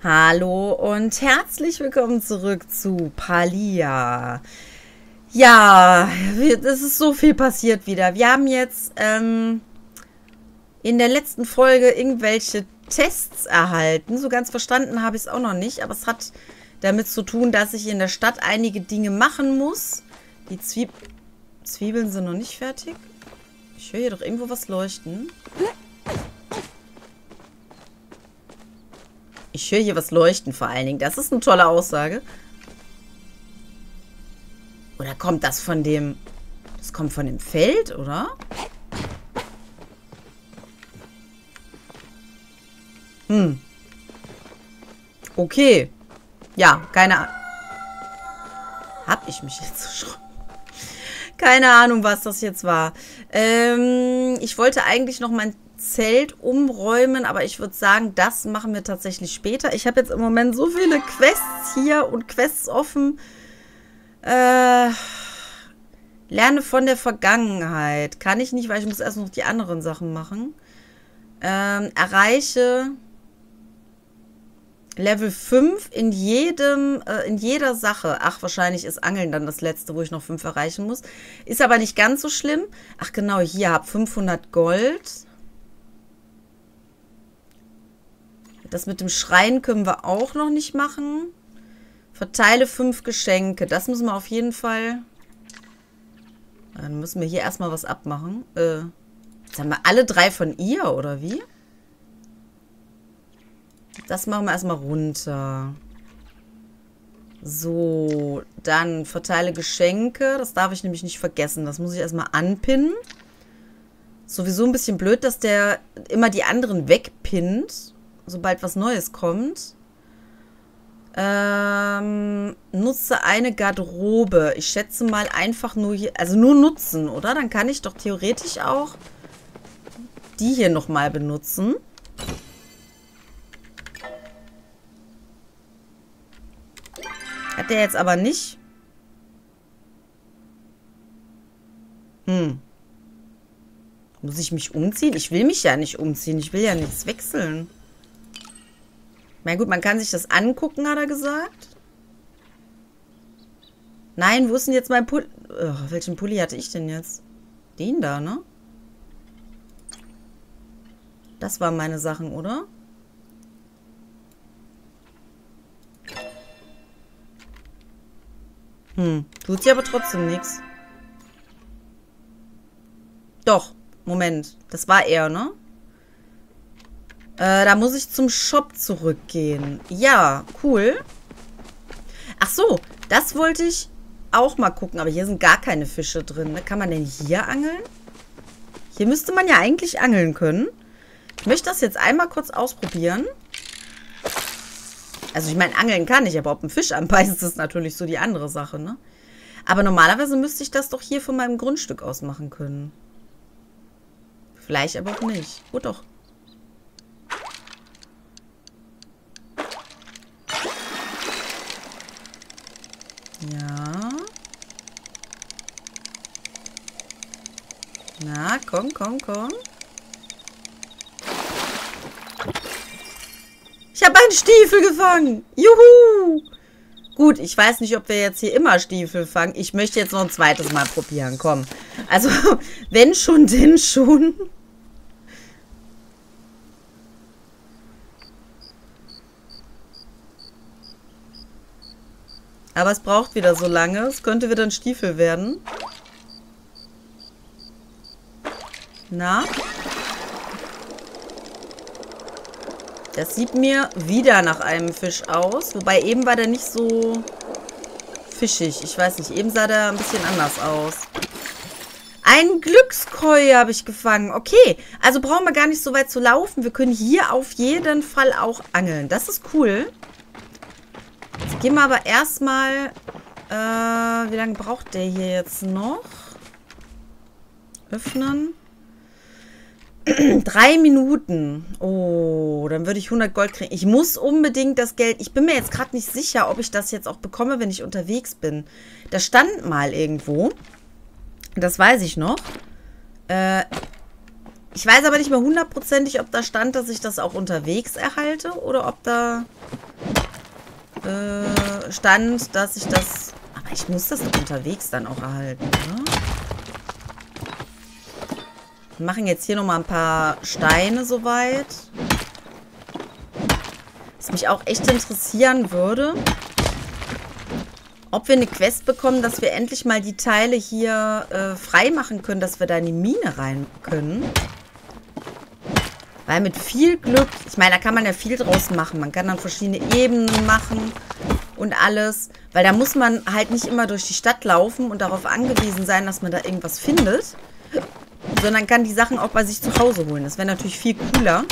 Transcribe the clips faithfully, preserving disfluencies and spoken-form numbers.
Hallo und herzlich willkommen zurück zu Palia. Ja, es ist so viel passiert wieder. Wir haben jetzt ähm, in der letzten Folge irgendwelche Tests erhalten. So ganz verstanden habe ich es auch noch nicht, aber es hat damit zu tun, dass ich in der Stadt einige Dinge machen muss. Die Zwieb Zwiebeln sind noch nicht fertig. Ich höre hier doch irgendwo was leuchten. Ich höre hier was leuchten vor allen Dingen. Das ist eine tolle Aussage. Oder kommt das von dem... Das kommt von dem Feld, oder? Hm. Okay. Ja, keine Ahnung. Hab ich mich jetzt erschrocken? Keine Ahnung, was das jetzt war. Ähm, ich wollte eigentlich noch mein Zelt umräumen, aber ich würde sagen, das machen wir tatsächlich später. Ich habe jetzt im Moment so viele Quests hier und Quests offen. Äh, lerne von der Vergangenheit. Kann ich nicht, weil ich muss erst noch die anderen Sachen machen. Ähm, erreiche Level fünf in jedem, äh, in jeder Sache. Ach, wahrscheinlich ist Angeln dann das letzte, wo ich noch fünf erreichen muss. Ist aber nicht ganz so schlimm. Ach genau, hier habe fünfhundert Gold. Das mit dem Schreien können wir auch noch nicht machen. Verteile fünf Geschenke. Das müssen wir auf jeden Fall... Dann müssen wir hier erstmal was abmachen. Äh, jetzt haben wir alle drei von ihr, oder wie? Das machen wir erstmal runter. So, dann verteile Geschenke. Das darf ich nämlich nicht vergessen. Das muss ich erstmal anpinnen. Sowieso ein bisschen blöd, dass der immer die anderen wegpinnt, sobald was Neues kommt. Ähm, nutze eine Garderobe. Ich schätze mal einfach nur hier, also nur nutzen, oder? Dann kann ich doch theoretisch auch die hier nochmal benutzen. Hat der jetzt aber nicht. Hm. Muss ich mich umziehen? Ich will mich ja nicht umziehen. Ich will ja nichts wechseln. Na gut, man kann sich das angucken, hat er gesagt. Nein, wo ist denn jetzt mein Pulli? Oh, welchen Pulli hatte ich denn jetzt? Den da, ne? Das waren meine Sachen, oder? Hm, tut sie aber trotzdem nichts. Doch, Moment. Das war er, ne? Äh, da muss ich zum Shop zurückgehen. Ja, cool. Ach so, das wollte ich auch mal gucken. Aber hier sind gar keine Fische drin. Ne? Kann man denn hier angeln? Hier müsste man ja eigentlich angeln können. Ich möchte das jetzt einmal kurz ausprobieren. Also ich meine, angeln kann ich, aber ob ein Fisch anbeißt, ist natürlich so die andere Sache, ne? Aber normalerweise müsste ich das doch hier von meinem Grundstück aus machen können. Vielleicht aber auch nicht. Oh doch. Ja. Na, komm, komm, komm. Ich habe einen Stiefel gefangen. Juhu. Gut, ich weiß nicht, ob wir jetzt hier immer Stiefel fangen. Ich möchte jetzt noch ein zweites Mal probieren. Komm. Also, wenn schon, denn schon. Aber es braucht wieder so lange. Es könnte wieder ein Stiefel werden. Na? Das sieht mir wieder nach einem Fisch aus. Wobei eben war der nicht so fischig. Ich weiß nicht, eben sah der ein bisschen anders aus. Ein Glückskoi habe ich gefangen. Okay, also brauchen wir gar nicht so weit zu laufen. Wir können hier auf jeden Fall auch angeln. Das ist cool. Jetzt gehen wir aber erstmal... Äh, wie lange braucht der hier jetzt noch? Öffnen. Drei Minuten. Oh, dann würde ich hundert Gold kriegen. Ich muss unbedingt das Geld... Ich bin mir jetzt gerade nicht sicher, ob ich das jetzt auch bekomme, wenn ich unterwegs bin. Das stand mal irgendwo. Das weiß ich noch. Äh, Ich weiß aber nicht mehr hundertprozentig, ob da stand, dass ich das auch unterwegs erhalte oder ob da äh, stand, dass ich das... Aber ich muss das doch unterwegs dann auch erhalten, oder? Wir machen jetzt hier nochmal ein paar Steine soweit. Was mich auch echt interessieren würde, ob wir eine Quest bekommen, dass wir endlich mal die Teile hier äh, frei machen können, dass wir da in die Mine rein können. Weil mit viel Glück, ich meine, da kann man ja viel draus machen. Man kann dann verschiedene Ebenen machen und alles. Weil da muss man halt nicht immer durch die Stadt laufen und darauf angewiesen sein, dass man da irgendwas findet. Sondern kann die Sachen auch bei sich zu Hause holen. Das wäre natürlich viel cooler.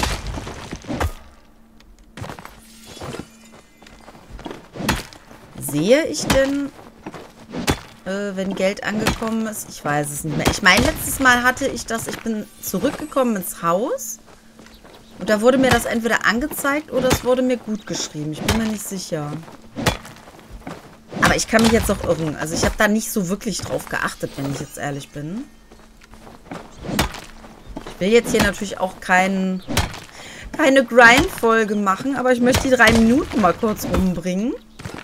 Sehe ich denn, äh, wenn Geld angekommen ist? Ich weiß es nicht mehr. Ich meine, letztes Mal hatte ich das, ich bin zurückgekommen ins Haus. Und da wurde mir das entweder angezeigt oder es wurde mir gut geschrieben. Ich bin mir nicht sicher. Aber ich kann mich jetzt auch irren. Also ich habe da nicht so wirklich drauf geachtet, wenn ich jetzt ehrlich bin. Ich will jetzt hier natürlich auch kein, keine Grind-Folge machen, aber ich möchte die drei Minuten mal kurz umbringen.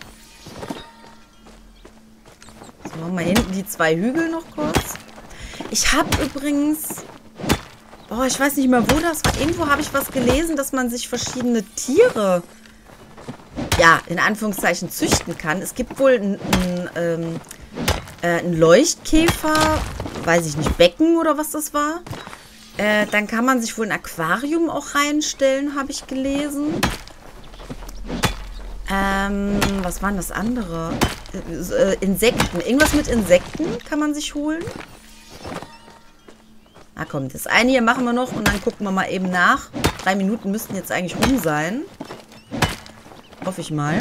So, mal hinten die zwei Hügel noch kurz. Ich habe übrigens... Oh, ich weiß nicht mehr, wo das war. Irgendwo habe ich was gelesen, dass man sich verschiedene Tiere, ja, in Anführungszeichen züchten kann. Es gibt wohl ein, ein, ähm, äh, ein Leuchtkäfer, weiß ich nicht, Becken oder was das war. Äh, dann kann man sich wohl ein Aquarium auch reinstellen, habe ich gelesen. Ähm, was waren das andere? Äh, äh, Insekten. Irgendwas mit Insekten kann man sich holen. Na komm, das eine hier machen wir noch und dann gucken wir mal eben nach. Drei Minuten müssten jetzt eigentlich rum sein. Hoffe ich mal.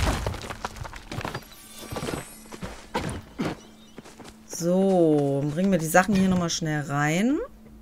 So, bringen wir die Sachen hier nochmal schnell rein.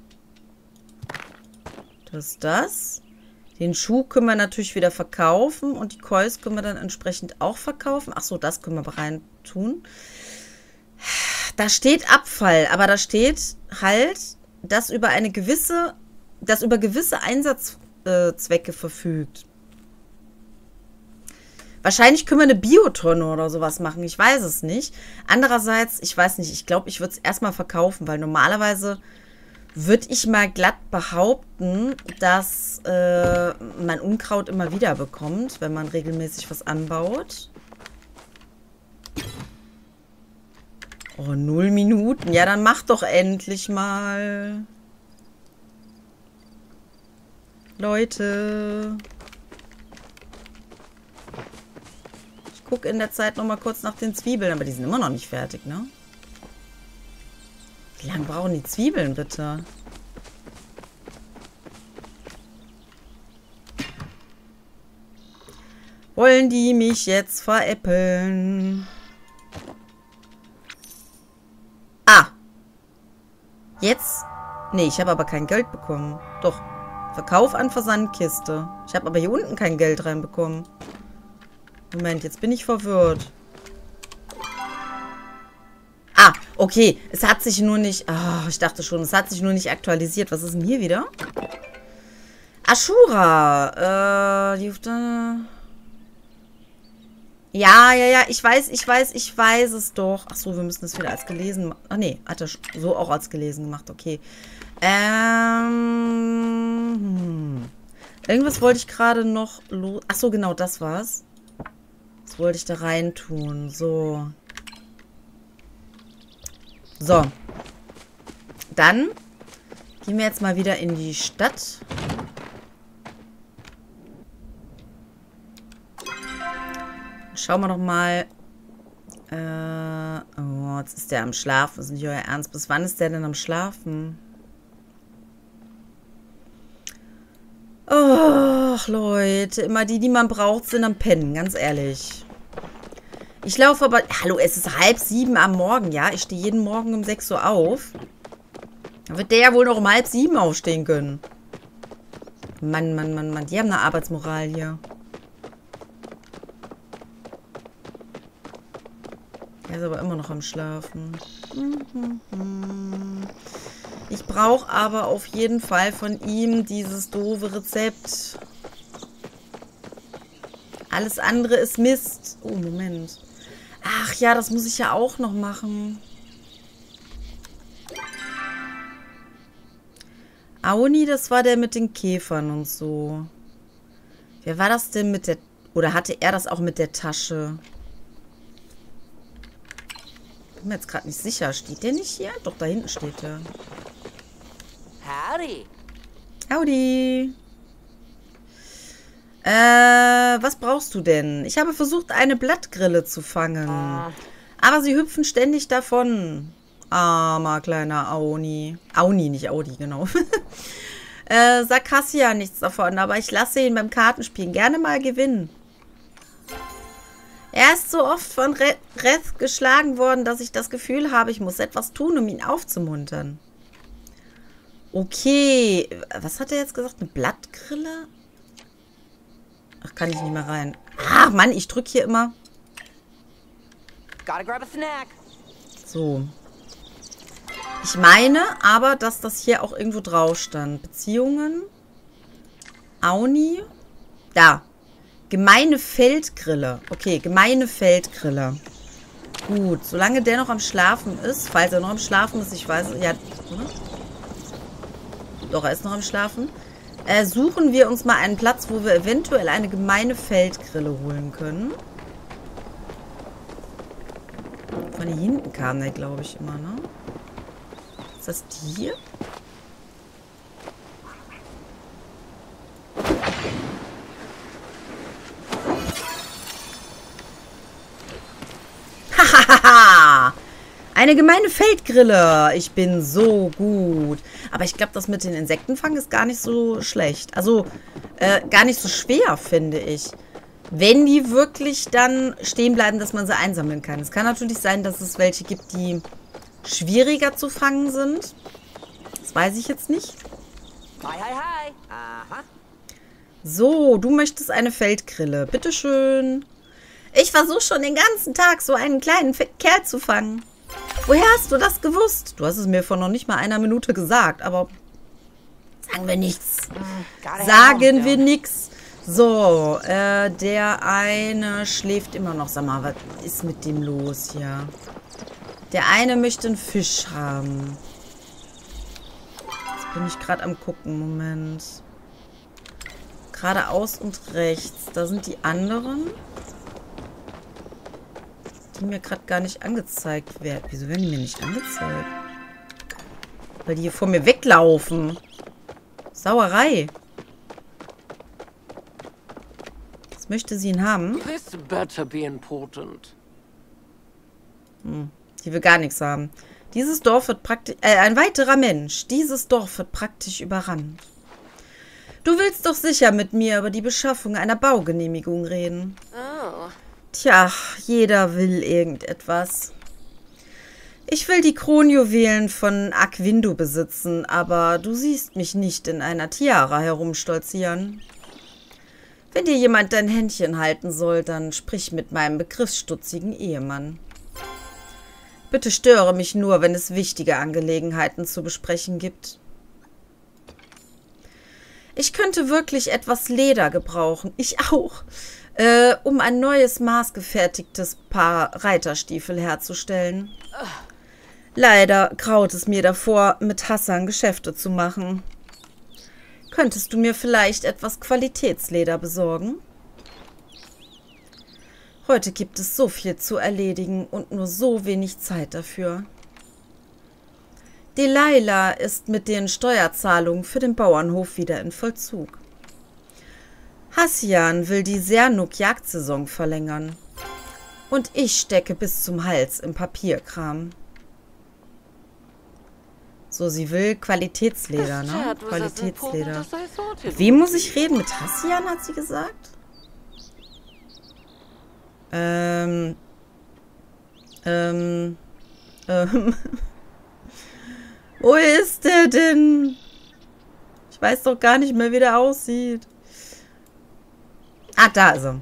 Das ist das. Den Schuh können wir natürlich wieder verkaufen und die Coils können wir dann entsprechend auch verkaufen. Achso, das können wir rein tun. Da steht Abfall, aber da steht halt... das über eine gewisse, das über gewisse Einsatzzwecke verfügt. Wahrscheinlich können wir eine Biotonne oder sowas machen. Ich weiß es nicht. Andererseits, ich weiß nicht, ich glaube, ich würde es erstmal verkaufen, weil normalerweise würde ich mal glatt behaupten, dass äh, man Unkraut immer wieder bekommt, wenn man regelmäßig was anbaut. Oh, null Minuten. Ja, dann mach doch endlich mal. Leute. Ich gucke in der Zeit noch mal kurz nach den Zwiebeln, aber die sind immer noch nicht fertig, ne? Wie lange brauchen die Zwiebeln, bitte? Wollen die mich jetzt veräppeln? Ah. Jetzt? Nee, ich habe aber kein Geld bekommen. Doch. Verkauf an Versandkiste. Ich habe aber hier unten kein Geld reinbekommen. Moment, jetzt bin ich verwirrt. Ah, okay. Es hat sich nur nicht... Oh, ich dachte schon, es hat sich nur nicht aktualisiert. Was ist denn hier wieder? Ashura. Äh, die... Ja, ja, ja, ich weiß, ich weiß, ich weiß es doch. Ach so, wir müssen das wieder als gelesen machen. Ach nee, hat er so auch als gelesen gemacht, okay. Ähm, hm. Irgendwas wollte ich gerade noch los... Ach so, genau, das war's. Das wollte ich da rein tun. So. So. Dann gehen wir jetzt mal wieder in die Stadt. Schauen wir doch mal. Äh, oh, jetzt ist der am Schlafen. Das ist nicht euer Ernst. Bis wann ist der denn am Schlafen? Och, Leute. Immer die, die man braucht, sind am Pennen. Ganz ehrlich. Ich laufe aber... Hallo, es ist halb sieben am Morgen, ja? Ich stehe jeden Morgen um sechs Uhr auf. Da wird der ja wohl noch um halb sieben aufstehen können. Mann, Mann, Mann, Mann. Die haben eine Arbeitsmoral hier. Er ist aber immer noch am Schlafen. Ich brauche aber auf jeden Fall von ihm dieses doofe Rezept. Alles andere ist Mist. Oh, Moment. Ach ja, das muss ich ja auch noch machen. Auni, das war der mit den Käfern und so. Wer war das denn mit der... Oder hatte er das auch mit der Tasche? Bin mir jetzt gerade nicht sicher. Steht der nicht hier? Doch, da hinten steht er. Howdy. Howdy. Äh, was brauchst du denn? Ich habe versucht, eine Blattgrille zu fangen. Uh. Aber sie hüpfen ständig davon. Armer kleiner Auni. Auni, nicht Audi, genau. äh, sagt Hassia nichts davon, aber ich lasse ihn beim Kartenspielen gerne mal gewinnen. Er ist so oft von Re Reth geschlagen worden, dass ich das Gefühl habe, ich muss etwas tun, um ihn aufzumuntern. Okay. Was hat er jetzt gesagt? Eine Blattgrille? Ach, kann ich nicht mehr rein. Ach, Mann, ich drücke hier immer. Gotta grab a snack. So. Ich meine aber, dass das hier auch irgendwo drauf stand. Beziehungen. Auni. Da. Gemeine Feldgrille. Okay, gemeine Feldgrille. Gut, solange der noch am Schlafen ist, falls er noch am Schlafen ist, ich weiß, ja, oder? Doch, er ist noch am Schlafen. Äh, suchen wir uns mal einen Platz, wo wir eventuell eine gemeine Feldgrille holen können. Von hier hinten kam der, glaube ich, immer, ne? Ist das die hier? Hahaha! Eine gemeine Feldgrille. Ich bin so gut. Aber ich glaube, das mit den Insektenfang ist gar nicht so schlecht. Also, äh, gar nicht so schwer, finde ich. Wenn die wirklich dann stehen bleiben, dass man sie einsammeln kann. Es kann natürlich sein, dass es welche gibt, die schwieriger zu fangen sind. Das weiß ich jetzt nicht. Hi, hi, hi. Aha. So, du möchtest eine Feldgrille. Bitteschön. Ich versuche schon den ganzen Tag, so einen kleinen Kerl zu fangen. Woher hast du das gewusst? Du hast es mir vor noch nicht mal einer Minute gesagt, aber sagen wir nichts. Sagen wir nichts. So, äh, der eine schläft immer noch. Sag mal, was ist mit dem los hier? Der eine möchte einen Fisch haben. Jetzt bin ich gerade am gucken. Moment. Geradeaus und rechts. Da sind die anderen. Die mir gerade gar nicht angezeigt werden. Wieso werden die mir nicht angezeigt? Weil die hier vor mir weglaufen. Sauerei. Was möchte sie ihn haben? This better be important. Hm, die will gar nichts haben. Dieses Dorf wird praktisch... Äh, ein weiterer Mensch. Dieses Dorf wird praktisch überrannt. Du willst doch sicher mit mir über die Beschaffung einer Baugenehmigung reden. Oh. Tja, jeder will irgendetwas. Ich will die Kronjuwelen von Aquindu besitzen, aber du siehst mich nicht in einer Tiara herumstolzieren. Wenn dir jemand dein Händchen halten soll, dann sprich mit meinem begriffsstutzigen Ehemann. Bitte störe mich nur, wenn es wichtige Angelegenheiten zu besprechen gibt. Ich könnte wirklich etwas Leder gebrauchen. Ich auch. Äh, um ein neues maßgefertigtes Paar Reiterstiefel herzustellen. Leider graut es mir davor, mit Hassan Geschäfte zu machen. Könntest du mir vielleicht etwas Qualitätsleder besorgen? Heute gibt es so viel zu erledigen und nur so wenig Zeit dafür. Delilah ist mit den Steuerzahlungen für den Bauernhof wieder in Vollzug. Hassian will die Sernuk-Jagdsaison verlängern. Und ich stecke bis zum Hals im Papierkram. So, sie will Qualitätsleder, ne? Qualitätsleder. Mit wem muss ich reden? Mit Hassian, hat sie gesagt? Ähm. Ähm. Ähm. Wo ist der denn? Ich weiß doch gar nicht mehr, wie der aussieht. Ah, da ist er.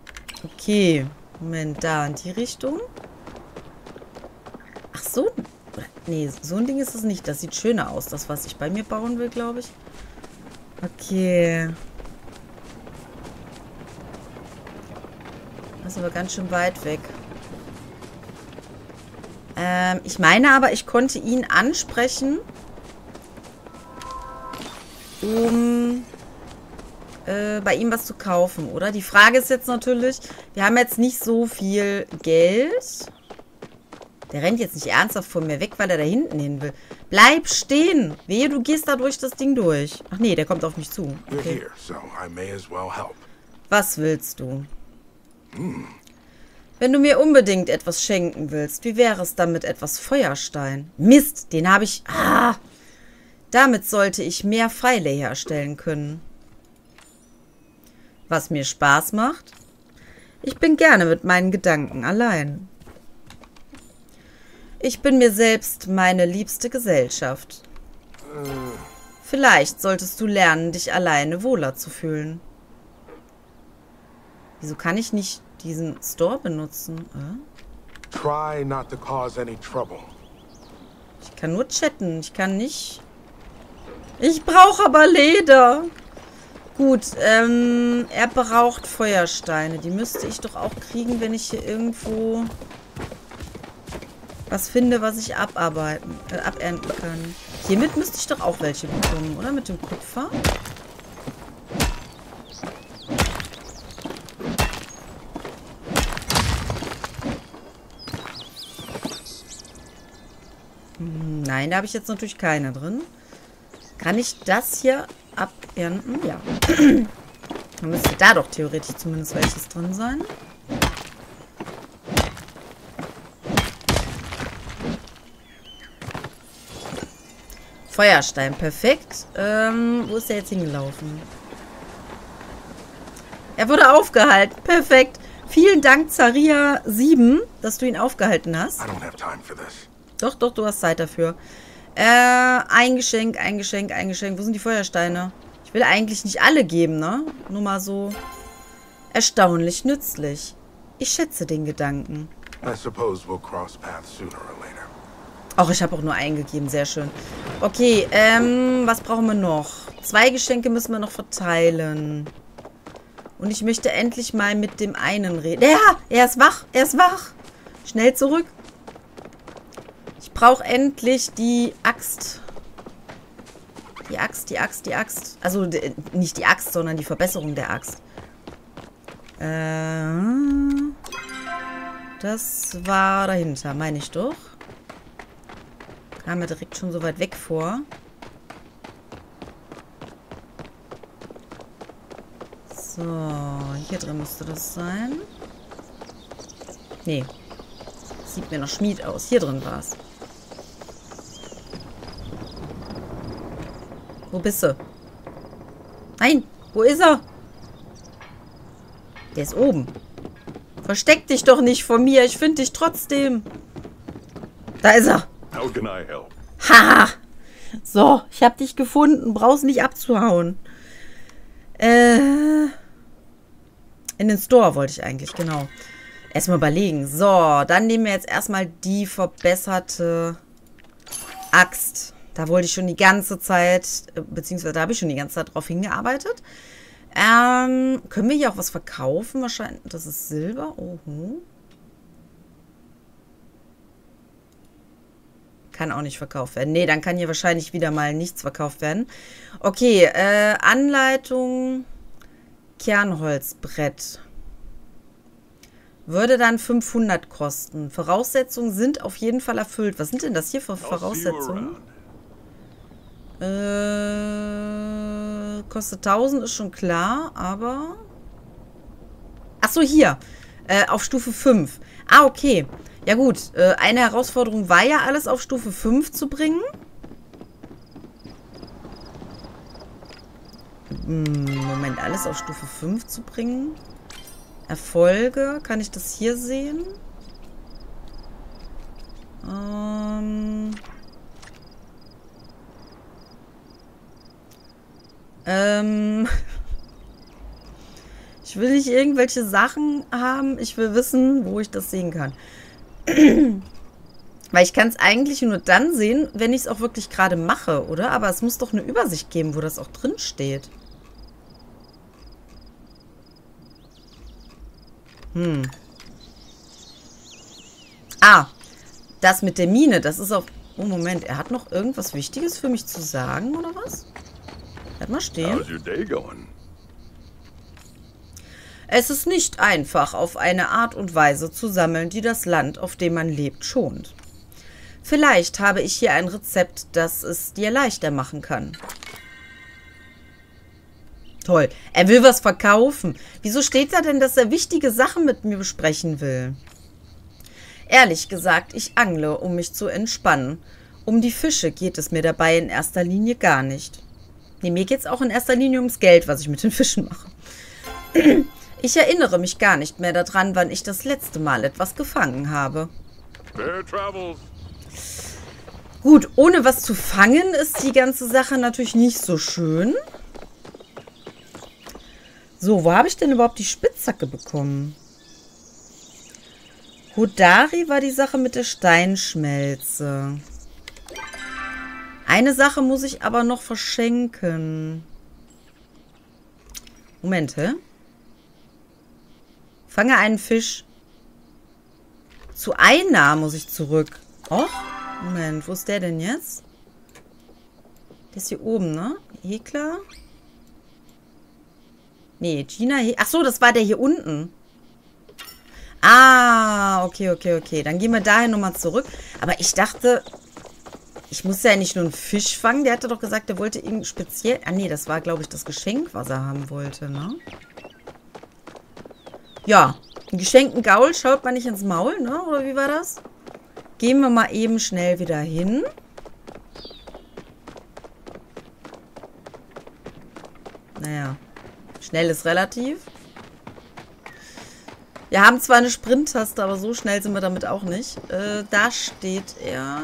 Okay. Moment, da in die Richtung. Ach so. Oder, nee, so ein Ding ist es nicht. Das sieht schöner aus, das, was ich bei mir bauen will, glaube ich. Okay. Das ist aber ganz schön weit weg. Ähm, ich meine aber, ich konnte ihn ansprechen, um äh, bei ihm was zu kaufen, oder? Die Frage ist jetzt natürlich, wir haben jetzt nicht so viel Geld. Der rennt jetzt nicht ernsthaft von mir weg, weil er da hinten hin will. Bleib stehen! Wehe, du gehst da durch das Ding durch. Ach nee, der kommt auf mich zu. Okay. Was willst du? Wenn du mir unbedingt etwas schenken willst, wie wäre es dann mit etwas Feuerstein? Mist, den habe ich... Ah! Damit sollte ich mehr Pfeile herstellen können. Was mir Spaß macht? Ich bin gerne mit meinen Gedanken allein. Ich bin mir selbst meine liebste Gesellschaft. Vielleicht solltest du lernen, dich alleine wohler zu fühlen. Wieso kann ich nicht diesen Store benutzen? Äh? Try not to cause any trouble. Ich kann nur chatten. Ich kann nicht... Ich brauche aber Leder. Gut, ähm, er braucht Feuersteine. Die müsste ich doch auch kriegen, wenn ich hier irgendwo was finde, was ich abarbeiten, äh, abernten kann. Hiermit müsste ich doch auch welche bekommen, oder? Mit dem Kupfer? Hm, nein, da habe ich jetzt natürlich keine drin. Kann ich das hier abernten? Ja. Dann müsste da doch theoretisch zumindest welches drin sein. Feuerstein, perfekt. Ähm, wo ist der jetzt hingelaufen? Er wurde aufgehalten. Perfekt. Vielen Dank, Zaria sieben, dass du ihn aufgehalten hast. Doch, doch, du hast Zeit dafür. Äh, ein Geschenk, ein Geschenk, ein Geschenk. Wo sind die Feuersteine? Ich will eigentlich nicht alle geben, ne? Nur mal so. Erstaunlich nützlich. Ich schätze den Gedanken. I suppose we'll cross paths sooner or later. Ach, ich habe auch nur eingegeben. Sehr schön. Okay, ähm, was brauchen wir noch? Zwei Geschenke müssen wir noch verteilen. Und ich möchte endlich mal mit dem einen reden. Ja, er ist wach, er ist wach. Schnell zurück. Ich brauche endlich die Axt. Die Axt, die Axt, die Axt. Also nicht die Axt, sondern die Verbesserung der Axt. Äh, das war dahinter, meine ich doch. Kam mir direkt schon so weit weg vor. So, hier drin müsste das sein. Nee. Sieht mir noch Schmied aus. Hier drin war es. Wo bist du? Nein, wo ist er? Der ist oben. Versteck dich doch nicht vor mir. Ich finde dich trotzdem. Da ist er. How can I help? Haha. So, ich habe dich gefunden. Brauchst nicht abzuhauen. Äh. In den Store wollte ich eigentlich, genau. Erstmal überlegen. So, dann nehmen wir jetzt erstmal die verbesserte Axt. Da wollte ich schon die ganze Zeit, beziehungsweise da habe ich schon die ganze Zeit drauf hingearbeitet. Ähm, können wir hier auch was verkaufen? Wahrscheinlich, das ist Silber. Oh. Kann auch nicht verkauft werden. Nee, dann kann hier wahrscheinlich wieder mal nichts verkauft werden. Okay, äh, Anleitung Kernholzbrett. Würde dann fünfhundert kosten. Voraussetzungen sind auf jeden Fall erfüllt. Was sind denn das hier für Voraussetzungen? Äh, kostet tausend, ist schon klar, aber... Achso, hier. Äh, auf Stufe fünf. Ah, okay. Ja gut, äh, eine Herausforderung war ja, alles auf Stufe fünf zu bringen. Moment, alles auf Stufe fünf zu bringen. Erfolge, kann ich das hier sehen? Ähm... Ähm... Ich will nicht irgendwelche Sachen haben. Ich will wissen, wo ich das sehen kann. Weil ich kann es eigentlich nur dann sehen, wenn ich es auch wirklich gerade mache, oder? Aber es muss doch eine Übersicht geben, wo das auch drin steht. Hm. Ah, das mit der Mine, das ist auf... Oh, Moment, er hat noch irgendwas Wichtiges für mich zu sagen, oder was? Bleib mal stehen. How's your day going? Es ist nicht einfach, auf eine Art und Weise zu sammeln, die das Land, auf dem man lebt, schont. Vielleicht habe ich hier ein Rezept, das es dir leichter machen kann. Toll. Er will was verkaufen. Wieso steht da denn, dass er wichtige Sachen mit mir besprechen will? Ehrlich gesagt, ich angle, um mich zu entspannen. Um die Fische geht es mir dabei in erster Linie gar nicht. Nee, mir geht es auch in erster Linie ums Geld, was ich mit den Fischen mache. Ich erinnere mich gar nicht mehr daran, wann ich das letzte Mal etwas gefangen habe. Fair travels. Gut, ohne was zu fangen ist die ganze Sache natürlich nicht so schön. So, wo habe ich denn überhaupt die Spitzhacke bekommen? Hodari war die Sache mit der Steinschmelze. Eine Sache muss ich aber noch verschenken. Moment, hä? Fange einen Fisch. Zu Einar muss ich zurück. Och, Moment, wo ist der denn jetzt? Der ist hier oben, ne? Hekla? Nee, Gina. He Ach so, das war der hier unten. Ah, okay, okay, okay. Dann gehen wir dahin nochmal zurück. Aber ich dachte, ich muss ja nicht nur einen Fisch fangen. Der hatte doch gesagt, der wollte ihn speziell... Ah, nee, das war, glaube ich, das Geschenk, was er haben wollte, ne? Ja, einen geschenkten Gaul schaut man nicht ins Maul, ne? Oder wie war das? Gehen wir mal eben schnell wieder hin. Naja, schnell ist relativ. Wir haben zwar eine Sprint-Taste, aber so schnell sind wir damit auch nicht. Äh, da steht er.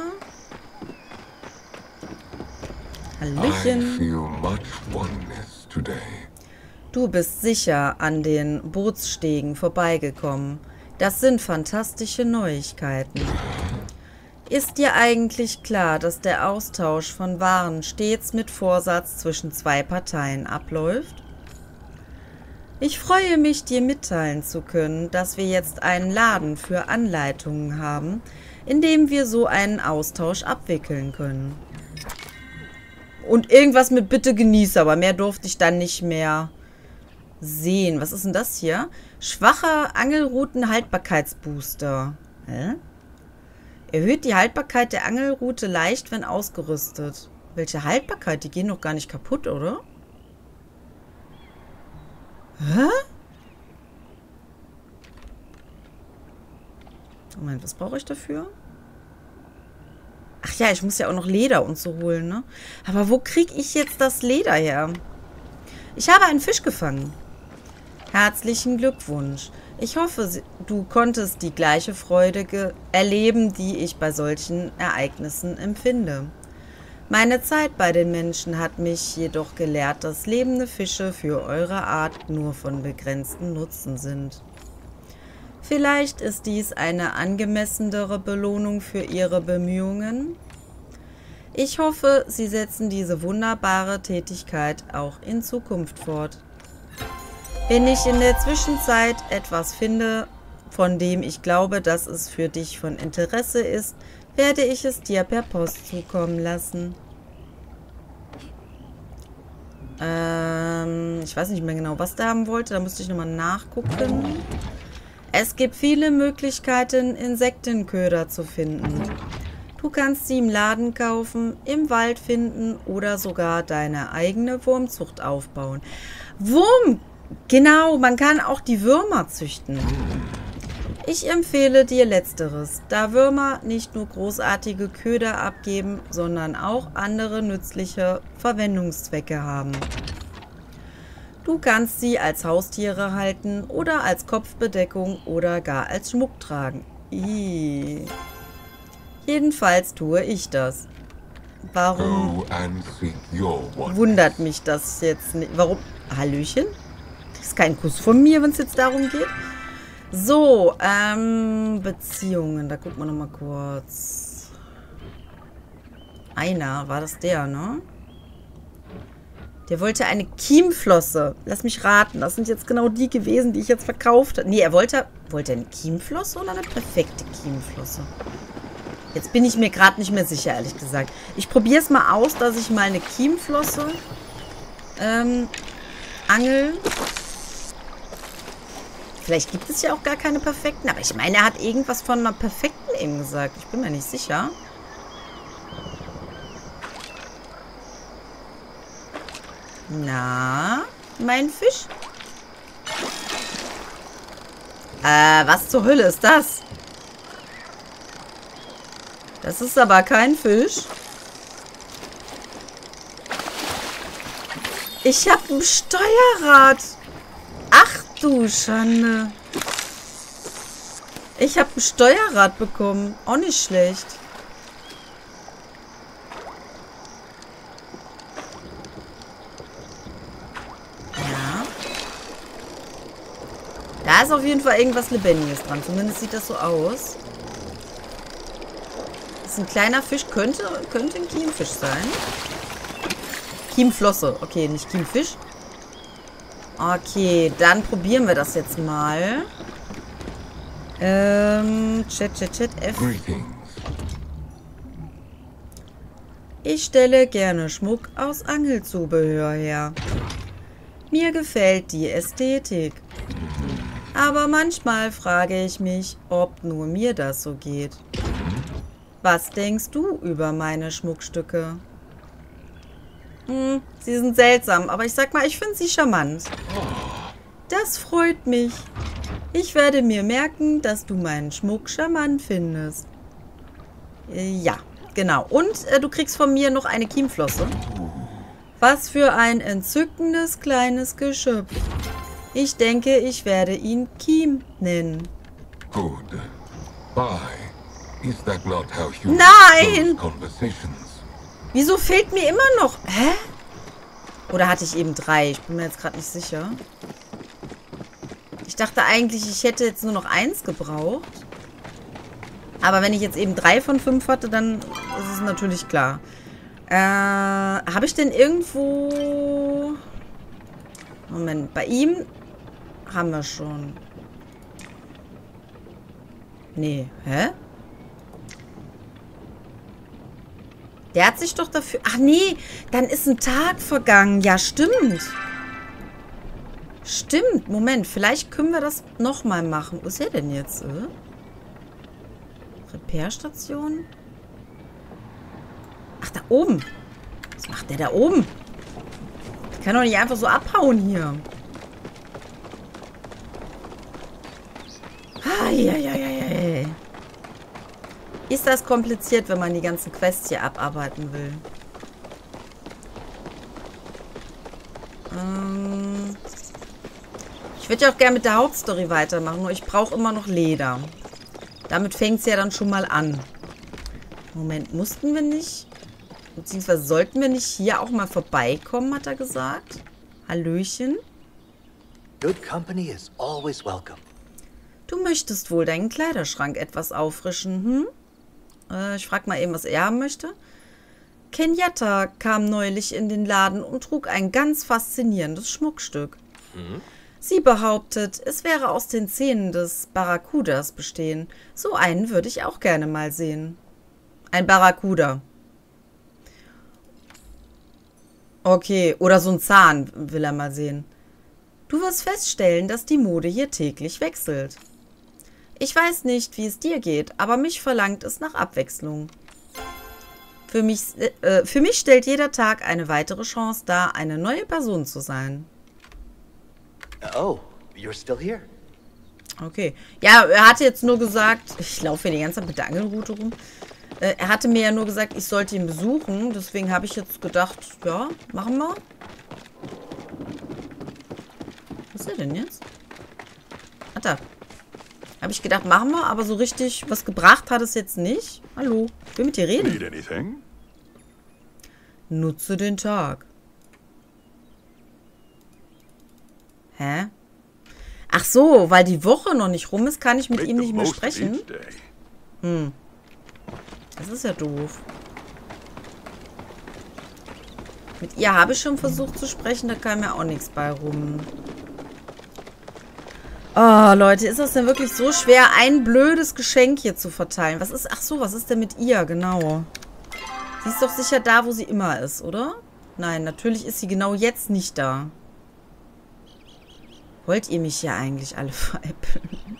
Hallöchen. I feel much oneness today. Du bist sicher an den Bootsstegen vorbeigekommen. Das sind fantastische Neuigkeiten. Ist dir eigentlich klar, dass der Austausch von Waren stets mit Vorsatz zwischen zwei Parteien abläuft? Ich freue mich, dir mitteilen zu können, dass wir jetzt einen Laden für Anleitungen haben, in dem wir so einen Austausch abwickeln können. Und irgendwas mit Bitte genieße, aber mehr durfte ich dann nicht mehr sehen. Was ist denn das hier? Schwacher Angelrouten-Haltbarkeitsbooster. Hä? Erhöht die Haltbarkeit der Angelrute leicht, wenn ausgerüstet. Welche Haltbarkeit? Die gehen doch gar nicht kaputt, oder? Hä? Moment, was brauche ich dafür? Ach ja, ich muss ja auch noch Leder und so holen, ne? Aber wo kriege ich jetzt das Leder her? Ich habe einen Fisch gefangen. Herzlichen Glückwunsch. Ich hoffe, du konntest die gleiche Freude erleben, die ich bei solchen Ereignissen empfinde. Meine Zeit bei den Menschen hat mich jedoch gelehrt, dass lebende Fische für eure Art nur von begrenztem Nutzen sind. Vielleicht ist dies eine angemessenere Belohnung für ihre Bemühungen. Ich hoffe, Sie setzen diese wunderbare Tätigkeit auch in Zukunft fort. Wenn ich in der Zwischenzeit etwas finde, von dem ich glaube, dass es für dich von Interesse ist, werde ich es dir per Post zukommen lassen. Ähm, ich weiß nicht mehr genau, was der haben wollte. Da müsste ich nochmal nachgucken. Es gibt viele Möglichkeiten, Insektenköder zu finden. Du kannst sie im Laden kaufen, im Wald finden oder sogar deine eigene Wurmzucht aufbauen. Wurm! Genau, man kann auch die Würmer züchten. Ich empfehle dir Letzteres, da Würmer nicht nur großartige Köder abgeben, sondern auch andere nützliche Verwendungszwecke haben. Du kannst sie als Haustiere halten oder als Kopfbedeckung oder gar als Schmuck tragen. Ih. Jedenfalls tue ich das. Warum Go and seek your oneness. wundert mich das jetzt nicht? Warum? Hallöchen? Das ist kein Kuss von mir, wenn es jetzt darum geht. So, ähm, Beziehungen. Da gucken wir nochmal kurz. Einer, war das der, ne? Der wollte eine Kiemflosse. Lass mich raten, das sind jetzt genau die gewesen, die ich jetzt verkauft habe. Nee, er wollte... Wollte er eine Kiemflosse oder eine perfekte Kiemflosse? Jetzt bin ich mir gerade nicht mehr sicher, ehrlich gesagt. Ich probiere es mal aus, dass ich mal eine Kiemflosse ähm, angel. Vielleicht gibt es ja auch gar keine perfekten. Aber ich meine, er hat irgendwas von einer perfekten eben gesagt. Ich bin mir nicht sicher. Na, mein Fisch? Äh, was zur Hölle ist das? Das ist aber kein Fisch. Ich habe ein Steuerrad. Ach du Schande. Ich habe ein Steuerrad bekommen. Auch nicht schlecht. Ja. Da ist auf jeden Fall irgendwas Lebendiges dran. Zumindest sieht das so aus. Das ist ein kleiner Fisch. Könnte, könnte ein Kiemfisch sein. Kiemflosse. Okay, nicht Kiemfisch. Okay, dann probieren wir das jetzt mal. Ähm, Chat, Chat, Chat, F. Greetings. Ich stelle gerne Schmuck aus Angelzubehör her. Mir gefällt die Ästhetik. Aber manchmal frage ich mich, ob nur mir das so geht. Was denkst du über meine Schmuckstücke? Hm, sie sind seltsam, aber ich sag mal, ich finde sie charmant. Das freut mich. Ich werde mir merken, dass du meinen Schmuck charmant findest. Äh, ja, genau. Und äh, du kriegst von mir noch eine Kiemflosse. Was für ein entzückendes kleines Geschöpf. Ich denke, ich werde ihn Kiem nennen. Good. Why? Is that not how you Nein! close conversations? Wieso fehlt mir immer noch... Hä? Oder hatte ich eben drei? Ich bin mir jetzt gerade nicht sicher. Ich dachte eigentlich, ich hätte jetzt nur noch eins gebraucht. Aber wenn ich jetzt eben drei von fünf hatte, dann ist es natürlich klar. Äh, habe ich denn irgendwo... Moment, bei ihm haben wir schon. Nee, hä? Der hat sich doch dafür... Ach nee, dann ist ein Tag vergangen. Ja, stimmt. Stimmt, Moment. Vielleicht können wir das nochmal machen. Wo ist er denn jetzt? Äh? Repairstation? Ach, da oben. Was macht der da oben? Ich kann doch nicht einfach so abhauen hier. Eieieiei. Ist das kompliziert, wenn man die ganzen Quests hier abarbeiten will? Ähm ich würde ja auch gerne mit der Hauptstory weitermachen, nur ich brauche immer noch Leder. Damit fängt es ja dann schon mal an. Moment, mussten wir nicht? Beziehungsweise sollten wir nicht hier auch mal vorbeikommen, hat er gesagt. Hallöchen. Good company is always welcome. Du möchtest wohl deinen Kleiderschrank etwas auffrischen, hm? Äh, ich frage mal eben, was er haben möchte. Kenyatta kam neulich in den Laden und trug ein ganz faszinierendes Schmuckstück. Mhm. Sie behauptet, es wäre aus den Zähnen des Barracudas bestehen. So einen würde ich auch gerne mal sehen. Ein Barracuda. Okay, oder so ein Zahn will er mal sehen. Du wirst feststellen, dass die Mode hier täglich wechselt. Ich weiß nicht, wie es dir geht, aber mich verlangt es nach Abwechslung. Für mich, äh, für mich stellt jeder Tag eine weitere Chance dar, eine neue Person zu sein. Oh, you're still here. Okay. Ja, er hatte jetzt nur gesagt, ich laufe hier die ganze Zeit mit der Angelrute rum. Äh, er hatte mir ja nur gesagt, ich sollte ihn besuchen. Deswegen habe ich jetzt gedacht, ja, machen wir. Was ist er denn jetzt? Hat er. Habe ich gedacht, machen wir, aber so richtig was gebracht hat es jetzt nicht. Hallo, ich will mit dir reden. Need anything? Nutze den Tag. Hä? Ach so, weil die Woche noch nicht rum ist, kann ich mit Make ihm the nicht mehr most of sprechen. each day. Hm. Das ist ja doof. Mit ihr habe ich schon versucht zu sprechen, da kam mir auch nichts bei rum. Oh, Leute, ist das denn wirklich so schwer, ein blödes Geschenk hier zu verteilen? Was ist... Ach so, was ist denn mit ihr? Genau. Sie ist doch sicher da, wo sie immer ist, oder? Nein, natürlich ist sie genau jetzt nicht da. Wollt ihr mich hier eigentlich alle veräppeln?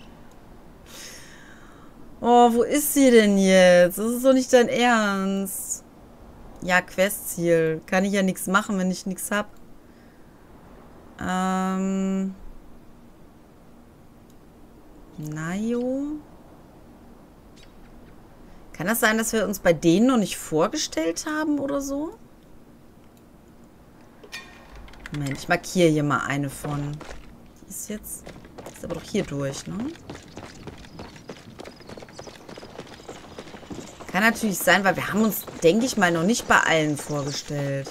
Oh, wo ist sie denn jetzt? Das ist doch nicht dein Ernst. Ja, Questziel. Kann ich ja nichts machen, wenn ich nichts hab. Ähm... Najo. Kann das sein, dass wir uns bei denen noch nicht vorgestellt haben oder so? Moment, ich markiere hier mal eine von. Die ist jetzt... Die ist aber doch hier durch, ne? Kann natürlich sein, weil wir haben uns, denke ich mal, noch nicht bei allen vorgestellt.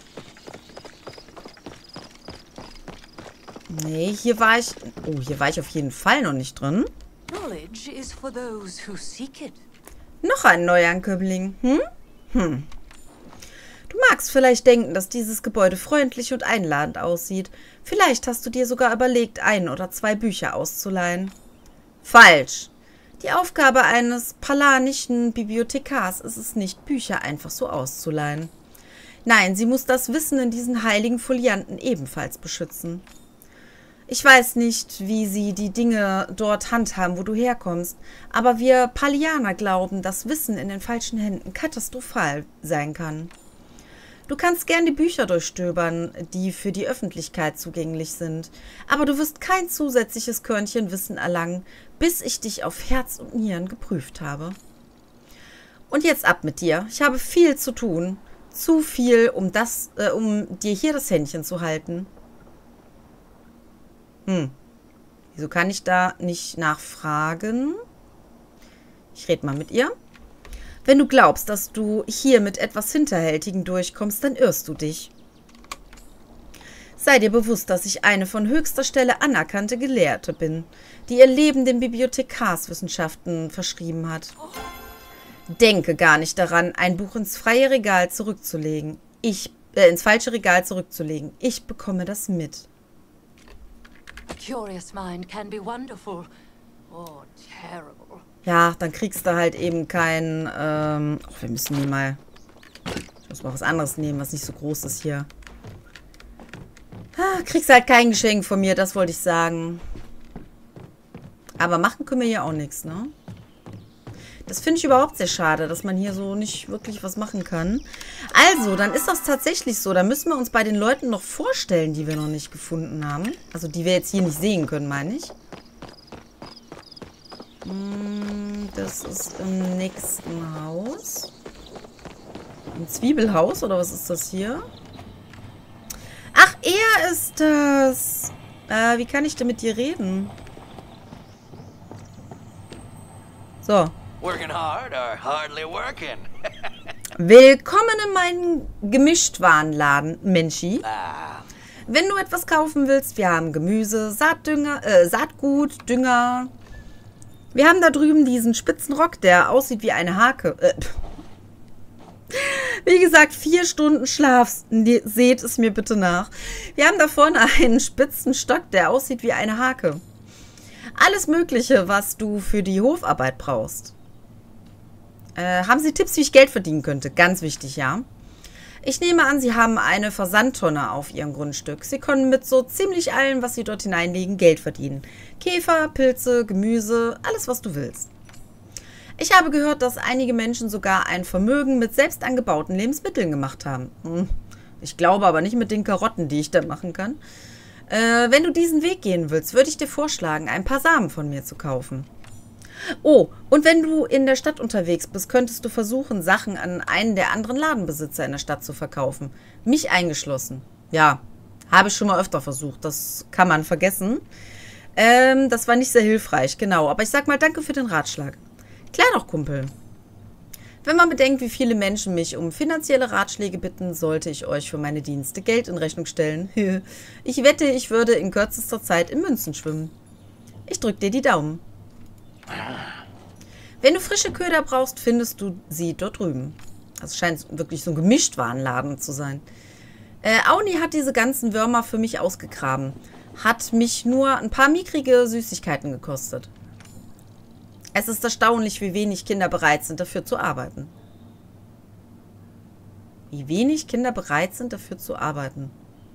Nee, hier war ich... Oh, hier war ich auf jeden Fall noch nicht drin. Knowledge is for those who seek it. Noch ein Neuankömmling. Hm? Hm. Du magst vielleicht denken, dass dieses Gebäude freundlich und einladend aussieht. Vielleicht hast du dir sogar überlegt, ein oder zwei Bücher auszuleihen. Falsch. Die Aufgabe eines palanischen Bibliothekars ist es nicht, Bücher einfach so auszuleihen. Nein, sie muss das Wissen in diesen heiligen Folianten ebenfalls beschützen. Ich weiß nicht, wie sie die Dinge dort handhaben, wo du herkommst, aber wir Palianer glauben, dass Wissen in den falschen Händen katastrophal sein kann. Du kannst gern die Bücher durchstöbern, die für die Öffentlichkeit zugänglich sind, aber du wirst kein zusätzliches Körnchen Wissen erlangen, bis ich dich auf Herz und Nieren geprüft habe. Und jetzt ab mit dir. Ich habe viel zu tun. Zu viel, um, das, äh, um dir hier das Händchen zu halten. Hm. Wieso kann ich da nicht nachfragen? Ich rede mal mit ihr. Wenn du glaubst, dass du hier mit etwas Hinterhältigem durchkommst, dann irrst du dich. Sei dir bewusst, dass ich eine von höchster Stelle anerkannte Gelehrte bin, die ihr Leben den Bibliothekarswissenschaften verschrieben hat. Denke gar nicht daran, ein Buch ins freie Regal zurückzulegen. Ich, äh, ins falsche Regal zurückzulegen. Ich bekomme das mit. Curious mind can be wonderful or terrible. Ja, dann kriegst du halt eben kein... Ähm, oh, wir müssen die mal... Ich muss mal was anderes nehmen, was nicht so groß ist hier. Ah, kriegst halt kein Geschenk von mir, das wollte ich sagen. Aber machen können wir hier auch nichts, ne? Das finde ich überhaupt sehr schade, dass man hier so nicht wirklich was machen kann. Also, dann ist das tatsächlich so. Da müssen wir uns bei den Leuten noch vorstellen, die wir noch nicht gefunden haben. Also, die wir jetzt hier nicht sehen können, meine ich. Das ist im nächsten Haus. Ein Zwiebelhaus, oder was ist das hier? Ach, er ist das. Äh, wie kann ich denn mit dir reden? So. Working hard or hardly working? Willkommen in meinen Gemischtwarenladen, Menschi. Ah. Wenn du etwas kaufen willst, wir haben Gemüse, Saatdünger, äh, Saatgut, Dünger. Wir haben da drüben diesen Spitzenrock, der aussieht wie eine Hake. Äh. Wie gesagt, vier Stunden Schlaf. Seht es mir bitte nach. Wir haben da vorne einen spitzen Stock, der aussieht wie eine Hake. Alles Mögliche, was du für die Hofarbeit brauchst. Äh, haben Sie Tipps, wie ich Geld verdienen könnte? Ganz wichtig, ja. Ich nehme an, Sie haben eine Versandtonne auf Ihrem Grundstück. Sie können mit so ziemlich allem, was Sie dort hineinlegen, Geld verdienen. Käfer, Pilze, Gemüse, alles, was du willst. Ich habe gehört, dass einige Menschen sogar ein Vermögen mit selbst angebauten Lebensmitteln gemacht haben. Hm. Ich glaube aber nicht mit den Karotten, die ich da machen kann. Äh, wenn du diesen Weg gehen willst, würde ich dir vorschlagen, ein paar Samen von mir zu kaufen. Oh, und wenn du in der Stadt unterwegs bist, könntest du versuchen, Sachen an einen der anderen Ladenbesitzer in der Stadt zu verkaufen. Mich eingeschlossen. Ja, habe ich schon mal öfter versucht. Das kann man vergessen. Ähm, das war nicht sehr hilfreich, genau. Aber ich sag mal, danke für den Ratschlag. Klar doch, Kumpel. Wenn man bedenkt, wie viele Menschen mich um finanzielle Ratschläge bitten, sollte ich euch für meine Dienste Geld in Rechnung stellen. Ich wette, ich würde in kürzester Zeit in Münzen schwimmen. Ich drück dir die Daumen. Wenn du frische Köder brauchst, findest du sie dort drüben. Also scheint wirklich so ein Gemischtwarenladen zu sein. Äh, Auni hat diese ganzen Würmer für mich ausgegraben. Hat mich nur ein paar mickrige Süßigkeiten gekostet. Es ist erstaunlich, wie wenig Kinder bereit sind, dafür zu arbeiten. Wie wenig Kinder bereit sind, dafür zu arbeiten.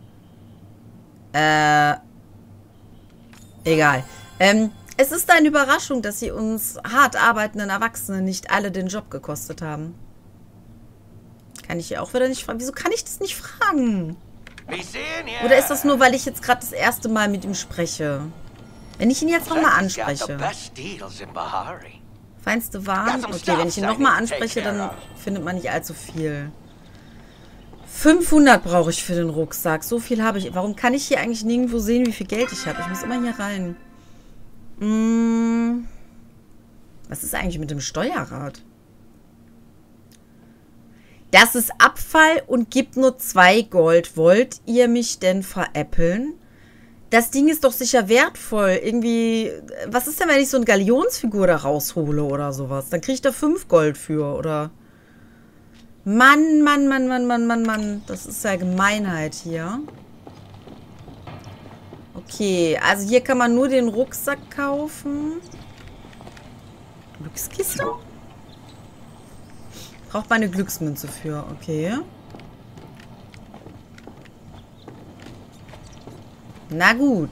Äh. Egal. Ähm, es ist eine Überraschung, dass sie uns hart arbeitenden Erwachsenen nicht alle den Job gekostet haben. Kann ich hier auch wieder nicht fragen? Wieso kann ich das nicht fragen? Oder ist das nur, weil ich jetzt gerade das erste Mal mit ihm spreche? Wenn ich ihn jetzt nochmal anspreche. Feinste Waren? Okay, wenn ich ihn nochmal anspreche, dann findet man nicht allzu viel. fünfhundert brauche ich für den Rucksack. So viel habe ich. Warum kann ich hier eigentlich nirgendwo sehen, wie viel Geld ich habe? Ich muss immer hier rein. Hm. Was ist eigentlich mit dem Steuerrad? Das ist Abfall und gibt nur zwei Gold. Wollt ihr mich denn veräppeln? Das Ding ist doch sicher wertvoll. Irgendwie, was ist denn, wenn ich so eine Galionsfigur da raushole oder sowas? Dann kriege ich da fünf Gold für, oder? Mann, Mann, Mann, Mann, Mann, Mann, Mann. Das ist ja Gemeinheit hier. Okay, also hier kann man nur den Rucksack kaufen. Glückskiste? Braucht man eine Glücksmünze für, okay. Na gut.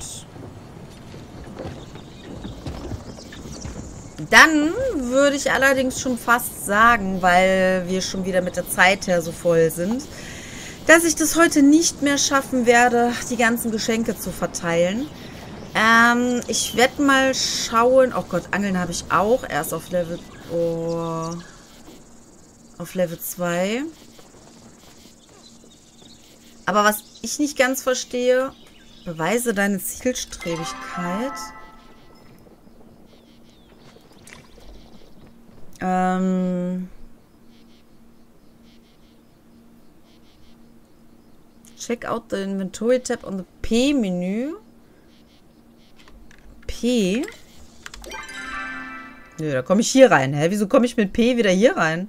Dann würde ich allerdings schon fast sagen, weil wir schon wieder mit der Zeit her so voll sind, dass ich das heute nicht mehr schaffen werde, die ganzen Geschenke zu verteilen. Ähm, ich werde mal schauen. Oh Gott, Angeln habe ich auch. Erst auf Level... Oh... Auf Level zwei. Aber was ich nicht ganz verstehe, beweise deine Zielstrebigkeit. Ähm. Check out the inventory tab on the P-Menü. P? Nö, da komme ich hier rein. Hä? Wieso komme ich mit P wieder hier rein?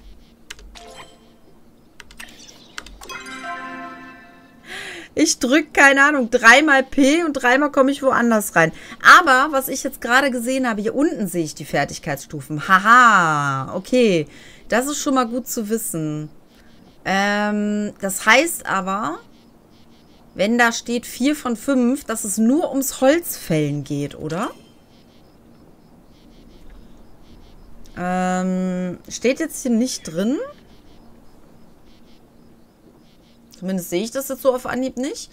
Ich drücke, keine Ahnung, dreimal P und dreimal komme ich woanders rein. Aber, was ich jetzt gerade gesehen habe, hier unten sehe ich die Fertigkeitsstufen. Haha, okay. Das ist schon mal gut zu wissen. Ähm, das heißt aber, wenn da steht vier von fünf, dass es nur ums Holzfällen geht, oder? Ähm, steht jetzt hier nicht drin. Zumindest sehe ich das jetzt so auf Anhieb nicht.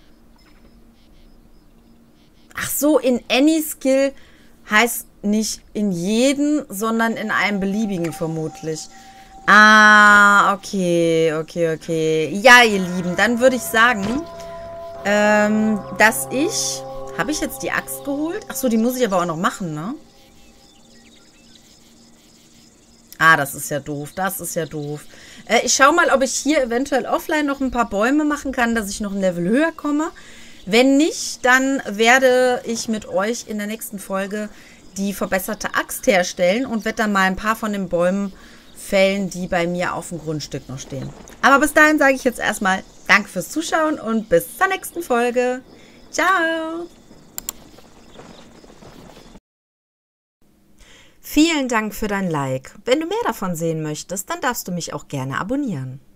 Ach so, in any skill heißt nicht in jeden, sondern in einem beliebigen vermutlich. Ah, okay, okay, okay. Ja, ihr Lieben, dann würde ich sagen, ähm, dass ich... Habe ich jetzt die Axt geholt? Ach so, die muss ich aber auch noch machen, ne? Ah, das ist ja doof. Das ist ja doof. Äh, ich schaue mal, ob ich hier eventuell offline noch ein paar Bäume machen kann, dass ich noch ein Level höher komme. Wenn nicht, dann werde ich mit euch in der nächsten Folge die verbesserte Axt herstellen und werde dann mal ein paar von den Bäumen fällen, die bei mir auf dem Grundstück noch stehen. Aber bis dahin sage ich jetzt erstmal danke fürs Zuschauen und bis zur nächsten Folge. Ciao! Vielen Dank für dein Like. Wenn du mehr davon sehen möchtest, dann darfst du mich auch gerne abonnieren.